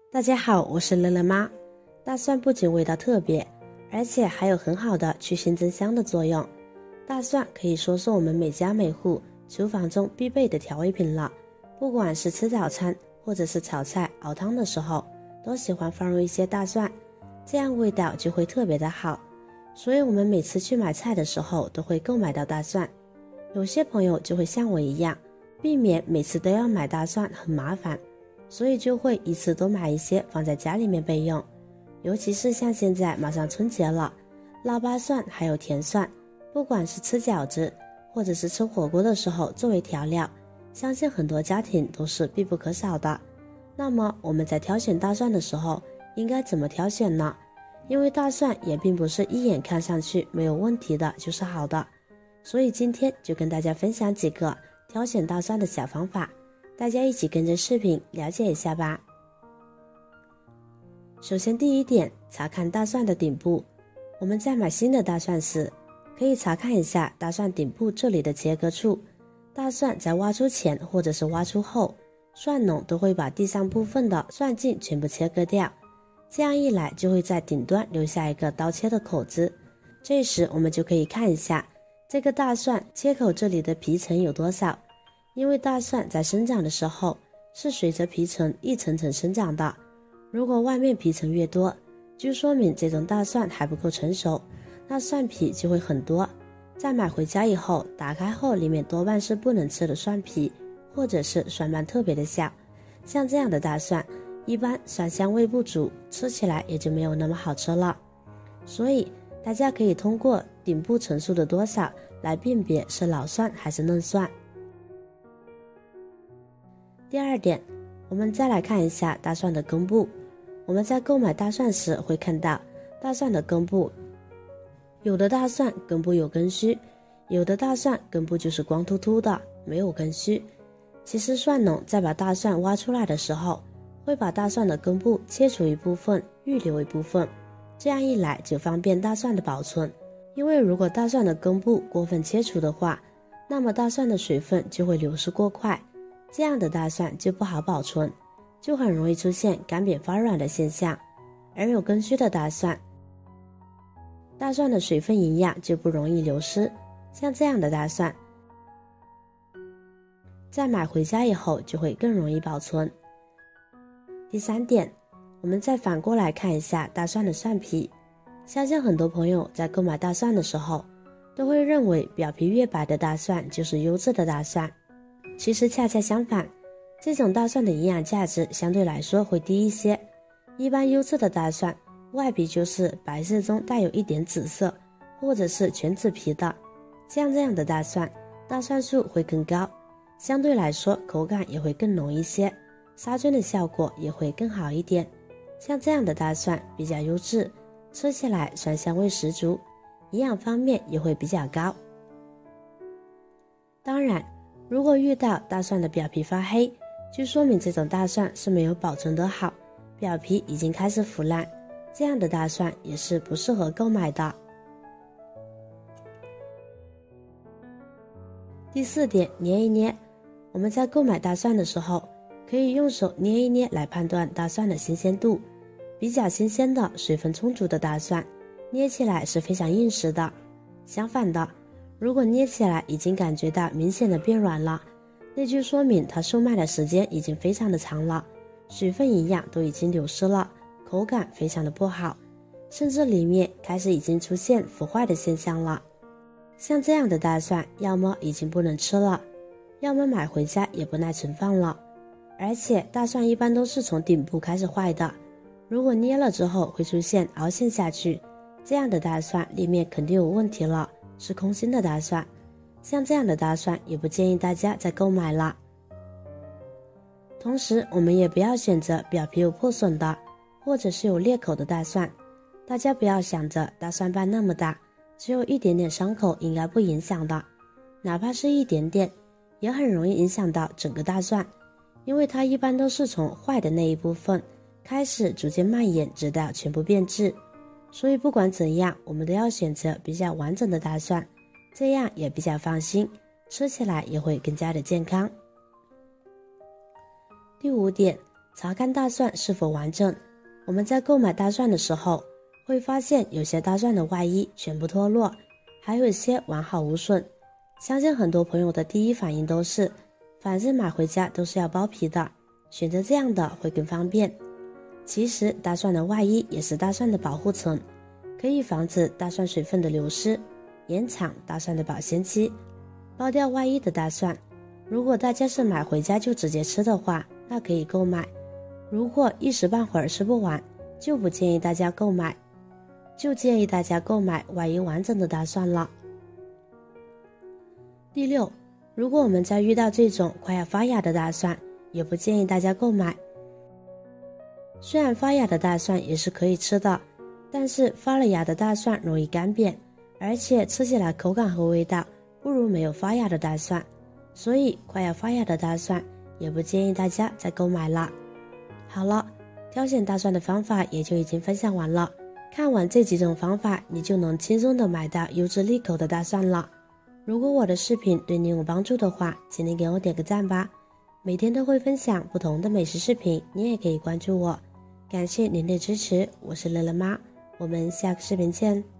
大家好，我是乐乐妈。大蒜不仅味道特别，而且还有很好的去腥增香的作用。大蒜可以说是我们每家每户厨房中必备的调味品了，不管是吃早餐或者是炒菜熬汤的时候，都喜欢放入一些大蒜，这样味道就会特别的好。所以我们每次去买菜的时候都会购买到大蒜。有些朋友就会像我一样，避免每次都要买大蒜很麻烦，所以就会一次多买一些放在家里面备用。尤其是像现在马上春节了，腊八蒜还有甜蒜，不管是吃饺子或者是吃火锅的时候作为调料，相信很多家庭都是必不可少的。那么我们在挑选大蒜的时候应该怎么挑选呢？因为大蒜也并不是一眼看上去没有问题的就是好的，所以今天就跟大家分享几个挑选大蒜的小方法，大家一起跟着视频了解一下吧。首先第一点，查看大蒜的顶部。我们在买新的大蒜时，可以查看一下大蒜顶部这里的切割处。大蒜在挖出前或者是挖出后，蒜农都会把地上部分的蒜茎全部切割掉，这样一来就会在顶端留下一个刀切的口子。这时我们就可以看一下这个大蒜切口这里的皮层有多少，因为大蒜在生长的时候是随着皮层一层层生长的，如果外面皮层越多，就说明这种大蒜还不够成熟，那蒜皮就会很多。在买回家以后，打开后里面多半是不能吃的蒜皮，或者是蒜瓣特别的小。像这样的大蒜，一般蒜香味不足，吃起来也就没有那么好吃了。所以大家可以通过顶部层数的多少来辨别是老蒜还是嫩蒜。第二点，我们再来看一下大蒜的根部。我们在购买大蒜时会看到大蒜的根部，有的大蒜根部有根须，有的大蒜根部就是光秃秃的，没有根须。其实蒜农在把大蒜挖出来的时候，会把大蒜的根部切除一部分，预留一部分，这样一来就方便大蒜的保存。因为如果大蒜的根部过分切除的话，那么大蒜的水分就会流失过快，这样的大蒜就不好保存，就很容易出现干瘪发软的现象。而有根须的大蒜，大蒜的水分营养就不容易流失，像这样的大蒜在买回家以后就会更容易保存。第三点，我们再反过来看一下大蒜的蒜皮。相信很多朋友在购买大蒜的时候都会认为表皮越白的大蒜就是优质的大蒜，其实恰恰相反，这种大蒜的营养价值相对来说会低一些。一般优质的大蒜外皮就是白色中带有一点紫色，或者是全紫皮的，像这样的大蒜，大蒜素会更高，相对来说口感也会更浓一些，杀菌的效果也会更好一点。像这样的大蒜比较优质，吃起来蒜香味十足，营养方面也会比较高。当然，如果遇到大蒜的表皮发黑，就说明这种大蒜是没有保存得好，表皮已经开始腐烂，这样的大蒜也是不适合购买的。第四点，捏一捏。我们在购买大蒜的时候，可以用手捏一捏来判断大蒜的新鲜度。比较新鲜的水分充足的大蒜，捏起来是非常硬实的。相反的，如果捏起来已经感觉到明显的变软了，那就说明它售卖的时间已经非常的长了，水分营养都已经流失了，口感非常的不好，甚至里面开始已经出现腐坏的现象了。像这样的大蒜，要么已经不能吃了，要么买回家也不耐存放了。而且大蒜一般都是从顶部开始坏的，如果捏了之后会出现凹陷下去，这样的大蒜里面肯定有问题了，是空心的大蒜。像这样的大蒜也不建议大家再购买了。同时我们也不要选择表皮有破损的，或者是有裂口的大蒜。大家不要想着大蒜瓣那么大，只有一点点伤口应该不影响的，哪怕是一点点也很容易影响到整个大蒜，因为它一般都是从坏的那一部分开始逐渐蔓延，直到全部变质。所以不管怎样，我们都要选择比较完整的大蒜，这样也比较放心，吃起来也会更加的健康。第五点， 查看大蒜是否完整。我们在购买大蒜的时候，会发现有些大蒜的外衣全部脱落，还有一些完好无损。相信很多朋友的第一反应都是，反正买回家都是要剥皮的，选择这样的会更方便。其实大蒜的外衣也是大蒜的保护层，可以防止大蒜水分的流失，延长大蒜的保鲜期。剥掉外衣的大蒜，如果大家是买回家就直接吃的话，那可以购买。如果一时半会儿吃不完，就不建议大家购买，建议大家购买外衣完整的大蒜了。第六，如果我们在遇到这种快要发芽的大蒜，也不建议大家购买。虽然发芽的大蒜也是可以吃的，但是发了芽的大蒜容易干瘪，而且吃起来口感和味道不如没有发芽的大蒜，所以快要发芽的大蒜也不建议大家再购买了。好了，挑选大蒜的方法也就已经分享完了。看完这几种方法，你就能轻松的买到优质利口的大蒜了。如果我的视频对你有帮助的话，请你给我点个赞吧。每天都会分享不同的美食视频，你也可以关注我。感谢您的支持，我是乐乐妈，我们下个视频见。